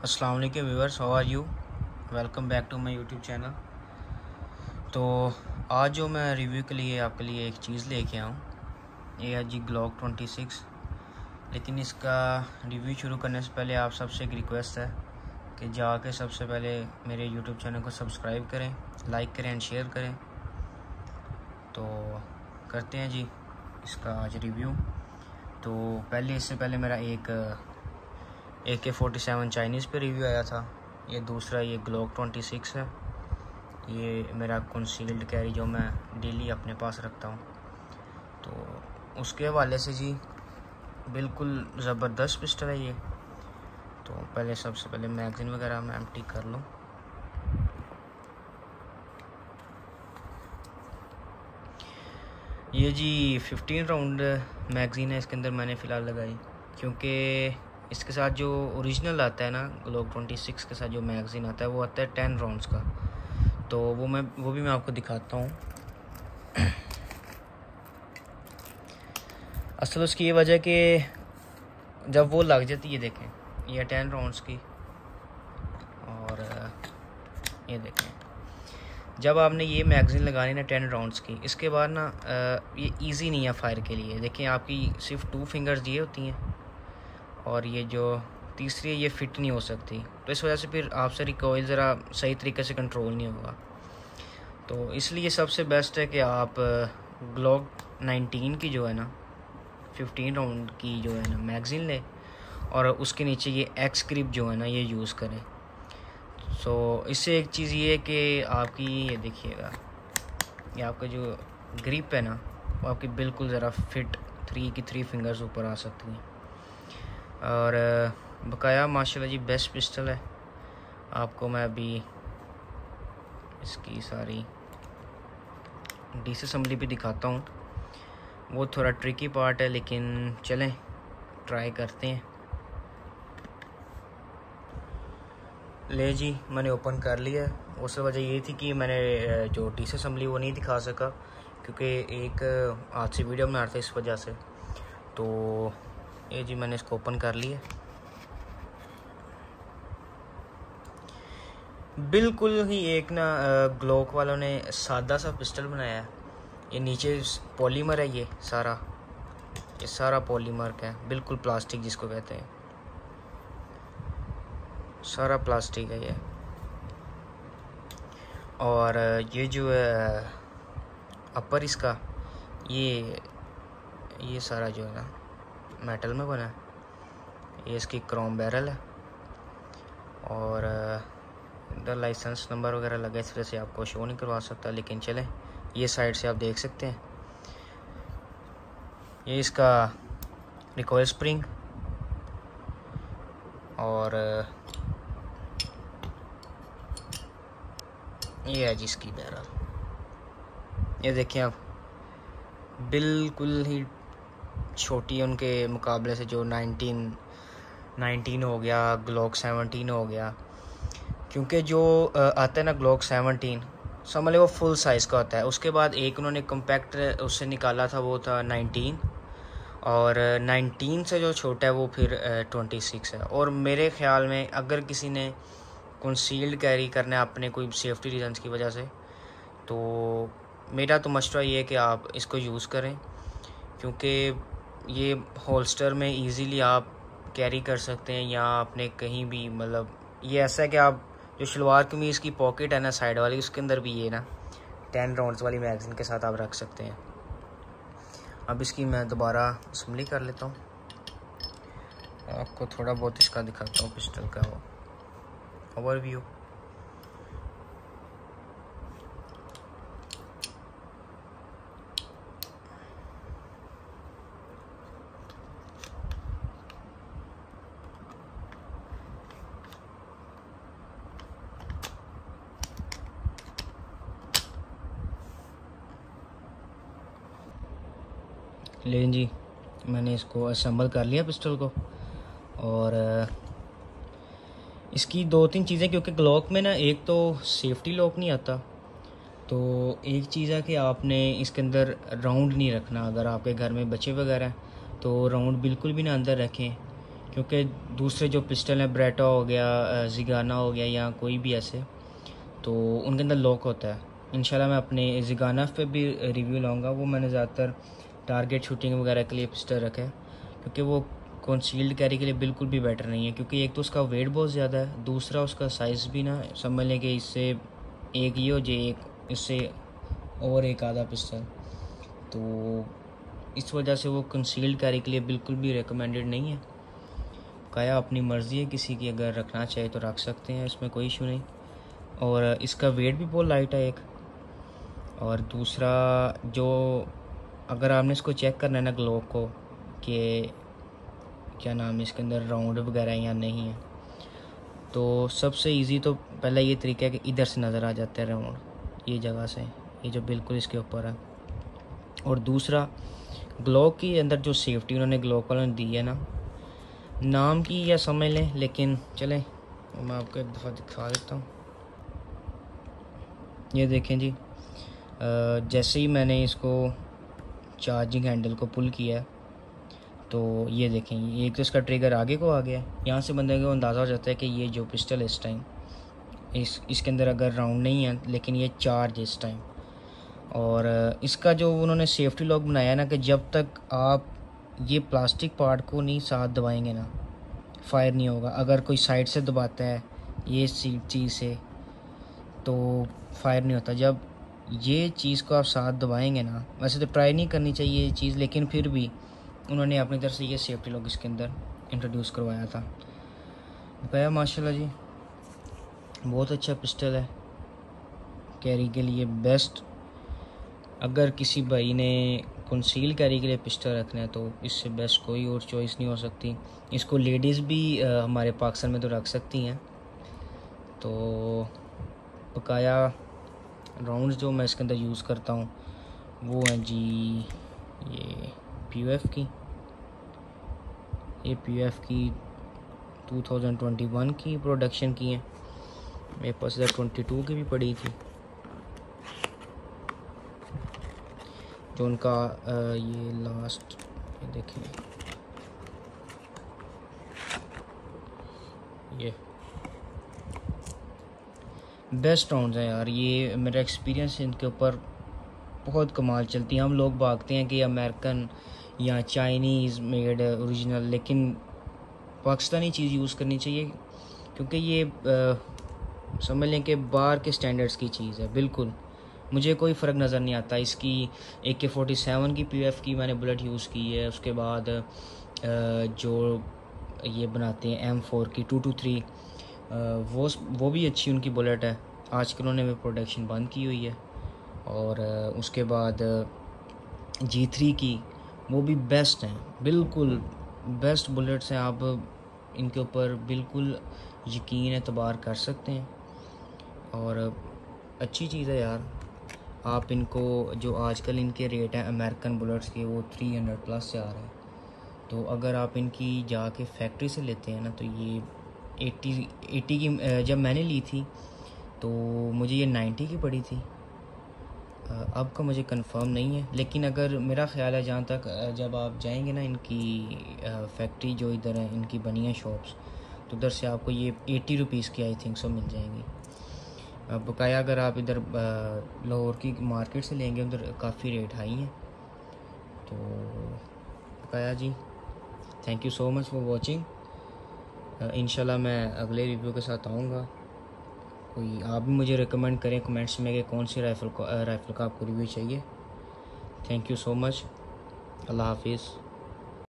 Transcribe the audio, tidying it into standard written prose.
अस्सलाम वालेकुम viewers, how are you. Welcome back to my YouTube channel. तो आज जो मैं रिव्यू के लिए आपके लिए एक चीज़ लेके आया हूँ, ये है जी ग्लॉक 26। लेकिन इसका रिव्यू शुरू करने से पहले आप सबसे एक रिक्वेस्ट है कि जाके सबसे पहले मेरे यूट्यूब चैनल को सब्सक्राइब करें, लाइक करें एंड शेयर करें। तो करते हैं जी इसका आज रिव्यू। तो इससे पहले मेरा एक AK-47 चाइनीज़ पे रिव्यू आया था। ये दूसरा ये ग्लॉक 26 है। ये मेरा कंसील्ड कैरी जो मैं डेली अपने पास रखता हूँ, तो उसके हवाले से जी बिल्कुल ज़बरदस्त पिस्टल है ये। तो सबसे पहले मैगज़ीन वगैरह मैं एम्प्टी कर लूँ। ये जी 15 राउंड मैगज़ीन है इसके अंदर मैंने फ़िलहाल लगाई, क्योंकि इसके साथ जो ओरिजिनल आता है ना ग्लॉक 26 के साथ जो मैगज़ीन आता है वो आता है 10 राउंड्स का। तो वो भी मैं आपको दिखाता हूँ। असल उसकी ये वजह कि जब वो लग जाती है, देखें ये 10 राउंड्स की, और ये देखें जब आपने ये मैगज़ीन लगानी ना 10 राउंड्स की, इसके बाद ना ये इजी नहीं है फायर के लिए। देखें आपकी सिर्फ 2 फिंगर्स ये होती हैं और ये जो तीसरी है ये फिट नहीं हो सकती, तो इस वजह से फिर आपसे रिकॉइल ज़रा सही तरीके से कंट्रोल नहीं होगा। तो इसलिए सबसे बेस्ट है कि आप ग्लॉक 19 की जो है ना 15 राउंड की जो है ना मैगज़ीन लें और उसके नीचे ये एक्स ग्रिप जो है ना ये यूज़ करें। सो इससे एक चीज़ ये है कि आपकी ये देखिएगा, ये आपका जो ग्रिप है ना वो आपकी बिल्कुल ज़रा फिट 3 फिंगर्स ऊपर आ सकती हैं। और बकाया माशाल्लाह जी बेस्ट पिस्टल है। आपको मैं अभी इसकी सारी डिसअसेंबली भी दिखाता हूँ। वो थोड़ा ट्रिकी पार्ट है, लेकिन चलें ट्राई करते हैं। ले जी मैंने ओपन कर लिया। उस वजह ये थी कि मैंने जो डिसअसेंबली वो नहीं दिखा सका, क्योंकि एक आज से वीडियो बना रहा था इस वजह से। तो ये जी मैंने इसको ओपन कर लिया। बिल्कुल ही एक ना ग्लॉक वालों ने सादा सा पिस्टल बनाया है। ये नीचे पॉलीमर है, ये सारा पॉलीमर का है, बिल्कुल प्लास्टिक जिसको कहते हैं, सारा प्लास्टिक है ये। और ये जो है अपर इसका ये सारा जो है ना मेटल में बना है। ये इसकी क्रोम बैरल है और इधर लाइसेंस नंबर वगैरह लगे, इस तरह से आपको शो नहीं करवा सकता, लेकिन चलें ये साइड से आप देख सकते हैं। ये इसका रिकॉइल स्प्रिंग और ये है जिसकी बैरल। ये देखिए आप, बिल्कुल ही छोटी उनके मुकाबले से, जो 19 हो गया, ग्लॉक 17 हो गया। क्योंकि जो आता है ना ग्लॉक 17 समझ लो वो फुल साइज़ का होता है। उसके बाद एक उन्होंने कम्पैक्ट उससे निकाला था, वो था 19, और 19 से जो छोटा है वो फिर 26 है। और मेरे ख्याल में अगर किसी ने कंसील्ड कैरी करना है अपने कोई सेफ्टी रीजंस की वजह से, तो मेरा तो मशवरा ये है कि आप इसको यूज़ करें, क्योंकि ये होल्स्टर में इजीली आप कैरी कर सकते हैं, या आपने कहीं भी, मतलब ये ऐसा है कि आप जो शलवार कमीज़ की पॉकेट है ना साइड वाली, उसके अंदर भी ये ना 10 राउंड्स वाली मैगज़ीन के साथ आप रख सकते हैं। अब इसकी मैं दोबारा असेंबली कर लेता हूँ, आपको थोड़ा बहुत इसका दिखाता हूँ पिस्टल का वो ओवरव्यू। लेकिन जी मैंने इसको असेंबल कर लिया पिस्टल को। और इसकी 2-3 चीज़ें, क्योंकि ग्लॉक में ना एक तो सेफ्टी लॉक नहीं आता, तो एक चीज़ है कि आपने इसके अंदर राउंड नहीं रखना। अगर आपके घर में बच्चे वगैरह हैं तो राउंड बिल्कुल भी ना अंदर रखें, क्योंकि दूसरे जो पिस्टल हैं, ब्रेटा हो गया, जिगाना हो गया या कोई भी ऐसे, तो उनके अंदर लॉक होता है। इंशाल्लाह मैं अपने जिगाना पे भी रिव्यू लाऊंगा। वो मैंने ज़्यादातर टारगेट शूटिंग वगैरह के लिए पिस्टल रखा है, क्योंकि वो कंसील्ड कैरी के लिए बिल्कुल भी बेटर नहीं है। क्योंकि एक तो उसका वेट बहुत ज़्यादा है, दूसरा उसका साइज़ भी ना समझ लें कि इससे एक ये हो जाए, एक इससे और एक आधा पिस्टल, तो इस वजह से वो कंसील्ड कैरी के लिए बिल्कुल भी रिकमेंडेड नहीं है। क्या अपनी मर्ज़ी है किसी की, अगर रखना चाहे तो रख सकते हैं, इसमें कोई इशू नहीं। और इसका वेट भी बहुत लाइट है एक। और दूसरा जो, अगर आपने इसको चेक करना है ना ग्लोक को, कि क्या नाम है इसके अंदर राउंड वगैरह या नहीं है, तो सबसे इजी तो पहला ये तरीका है कि इधर से नज़र आ जाता है राउंड, ये जगह से, ये जो बिल्कुल इसके ऊपर है। और दूसरा ग्लोक के अंदर जो सेफ्टी उन्होंने ग्लोक वालों ने दी है ना, नाम की या समझ लें, लेकिन चलें मैं आपको एक दफ़ा दिखा देता हूँ। ये देखें जी, जैसे ही मैंने इसको चार्जिंग हैंडल को पुल किया, तो ये देखें, एक तो इसका ट्रिगर आगे को आ गया। यहाँ से बंदे को अंदाज़ा हो जाता है कि ये जो पिस्टल इस टाइम इसके अंदर अगर राउंड नहीं है, लेकिन ये चार्ज इस टाइम। और इसका जो उन्होंने सेफ्टी लॉक बनाया ना, कि जब तक आप ये प्लास्टिक पार्ट को नहीं साथ दबाएंगे ना, फायर नहीं होगा। अगर कोई साइड से दबाता है ये चीज़ से, तो फायर नहीं होता। जब ये चीज़ को आप साथ दबाएंगे ना, वैसे तो ट्राई नहीं करनी चाहिए ये चीज़, लेकिन फिर भी उन्होंने अपनी तरफ से ये सेफ्टी लॉक इसके अंदर इंट्रोड्यूस करवाया था। भैया माशाल्लाह जी, बहुत अच्छा पिस्टल है, कैरी के लिए बेस्ट। अगर किसी भाई ने कंसील कैरी के लिए पिस्टल रखना है, तो इससे बेस्ट कोई और चॉइस नहीं हो सकती। इसको लेडीज़ भी हमारे पाकिस्तान में तो रख सकती हैं। तो बकाया राउंड्स जो मैं इसके अंदर यूज़ करता हूँ वो हैं जी, ये POF की, ये POF की 2021 की प्रोडक्शन की हैं। मेरे पास इधर 22 की भी पड़ी थी, जो उनका ये लास्ट, ये देखिए, ये बेस्ट राउंड्स हैं यार। ये मेरा एक्सपीरियंस इनके ऊपर बहुत कमाल चलती है। हम लोग भागते हैं कि अमेरिकन या चाइनीज़ मेड ओरिजिनल, लेकिन पाकिस्तानी चीज़ यूज़ करनी चाहिए, क्योंकि ये समझ लें कि बाहर के स्टैंडर्ड्स की चीज़ है बिल्कुल। मुझे कोई फ़र्क नज़र नहीं आता। इसकी AK-47 की POF की मैंने बुलेट यूज़ की है। उसके बाद जो ये बनाते हैं M4 की 223, वो भी अच्छी उनकी बुलेट है। आजकल उन्होंने भी प्रोडक्शन बंद की हुई है। और उसके बाद G3 की, वो भी बेस्ट हैं, बिल्कुल बेस्ट बुलेट्स हैं। आप इनके ऊपर बिल्कुल यकीन एतबार कर सकते हैं, और अच्छी चीज़ है यार। आप इनको, जो आजकल इनके रेट हैं अमेरिकन बुलेट्स के, वो 300 प्लस से आ रहे हैं। तो अगर आप इनकी जाके फैक्ट्री से लेते हैं ना, तो ये 80 की जब मैंने ली थी तो मुझे ये 90 की पड़ी थी। अब का मुझे कंफर्म नहीं है, लेकिन अगर मेरा ख्याल है, जहाँ तक जब आप जाएंगे ना इनकी फैक्ट्री जो इधर है इनकी बनी है शॉप्स, तो उधर से आपको ये 80 रुपीज़ की आई थिंक सो मिल जाएंगी। बकाया अगर आप इधर लाहौर की मार्केट से लेंगे, उधर काफ़ी रेट हाई है। तो बकाया जी, thank you so much for watching. इंशाल्लाह मैं अगले रिव्यू के साथ आऊँगा। कोई आप भी मुझे रिकमेंड करें कमेंट्स में कि कौन सी राइफ़ल का आपको रिव्यू चाहिए। Thank you so much. अल्लाह हाफिज़।